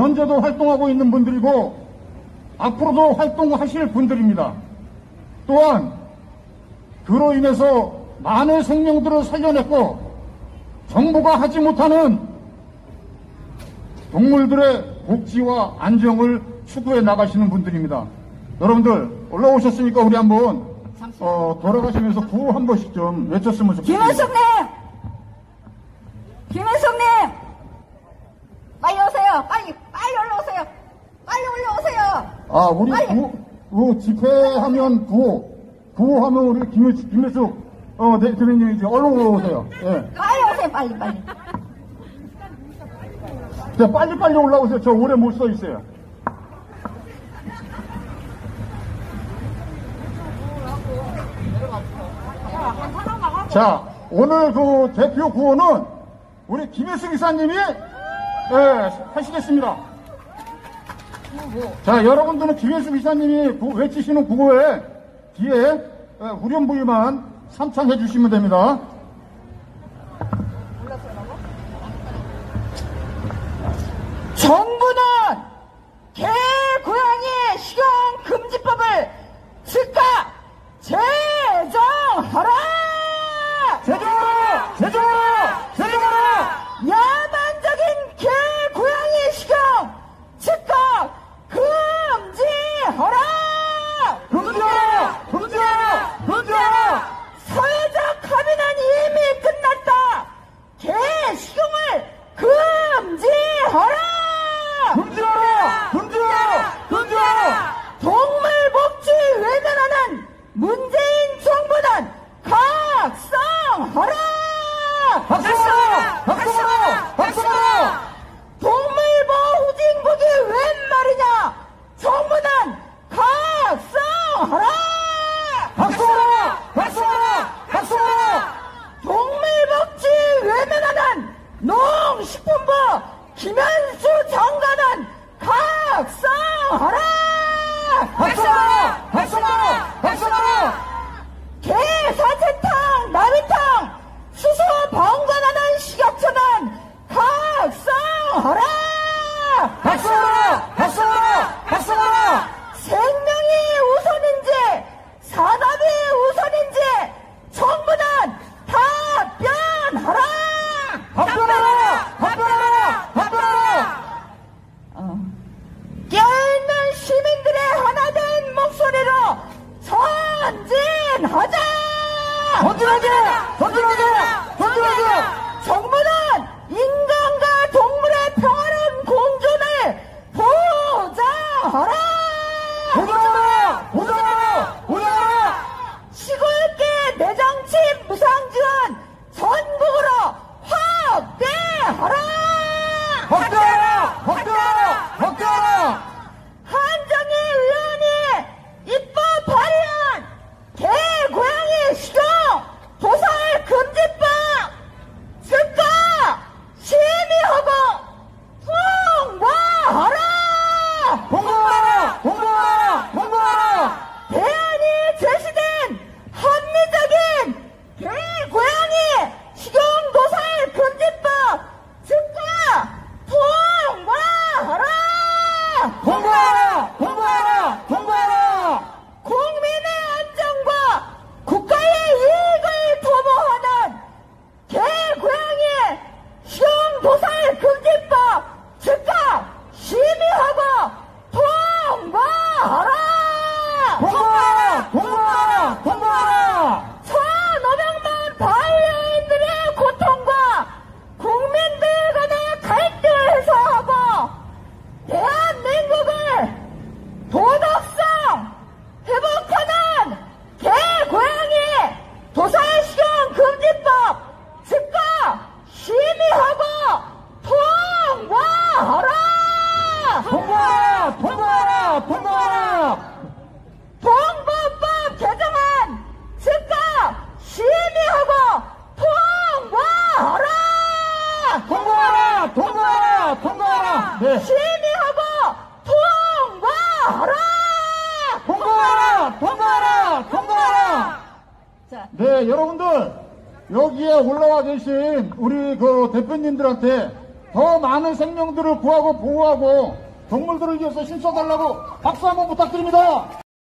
현재도 활동하고 있는 분들이고 앞으로도 활동하실 분들입니다. 또한 그로 인해서 많은 생명들을 살려냈고 정부가 하지 못하는 동물들의 복지와 안정을 추구해 나가시는 분들입니다. 여러분들 올라오셨으니까 우리 한번 돌아가시면서 구호 한 번씩 좀 외쳤으면 좋겠습니다. 김현숙님 빨리 오세요. 빨리 올라오세요. 빨리 올라오세요. 우리 집회하면 구호하면 우리 김혜숙 대표님 이제 얼른 올라오세요. 예. 빨리 오세요. 빨리. 자, 빨리 올라오세요. 저 오래 못 서 있어요. 자, 오늘 그 대표 구호는 우리 김혜숙 이사님이 하시겠습니다. 자, 여러분들은 김혜숙 이사님이 외치시는 구호에 뒤에 후렴부위만 삼창해 주시면 됩니다. 정부는 개, 고양이 식용 금지법을 즉각 제정하라! 제정하라! 야만적인 개, 고양이 식용 즉각 금지하라! 금지하라! 사회적 합의는 이미 끝났다! 개 식용을 금지하라! 동물복지 외면하는 문재인 정부는 각성하라! 동물보호진국이 웬 말이냐? 정부는 각성하라! 동물복지 외면하는 농식품부 김현수 장관은 각성하라! 개사체탕, 나비탕, 수소 방관하는 식약처는 각성하라! 생명이 우선인지 산업이 우선인지 정부는 답변하라! 깨어있는 시민들의 하나된 목소리로 전진하자! 정부는 인간과 동물의 평화로운 공존을 보장하라! 시골계 내정치 무상지원 전국으로 확대하라! 한정희 의원이 입법 발의한 개, 고양이 식용 도살 금지법 즉각 심의하고 통과하라! 대안이 제시된 합리적인 개, 고양이 식용 도살 금지법 즉각 통과하라! 국민의 안전과 국가의 이익을 도모하는 개, 고양이 식용 도살 금지법 즉각 심의하고 통과하라! 1,500만 반려인들의 고통과 국민들 간의 갈등을 해소하고 대한민국을 도덕성 회복하는 개, 고양이 도살 식용 금지법 즉각 심의하고 통과하라! 동법법 개정안 즉각 심의하고 통과하라! 네. 심의하고 통과하라! 자. 네, 여러분들 여기에 올라와 계신 우리 그 대표님들한테 더 많은 생명들을 구하고 보호하고 동물들을 위해서 힘써달라고 박수 한번 부탁드립니다.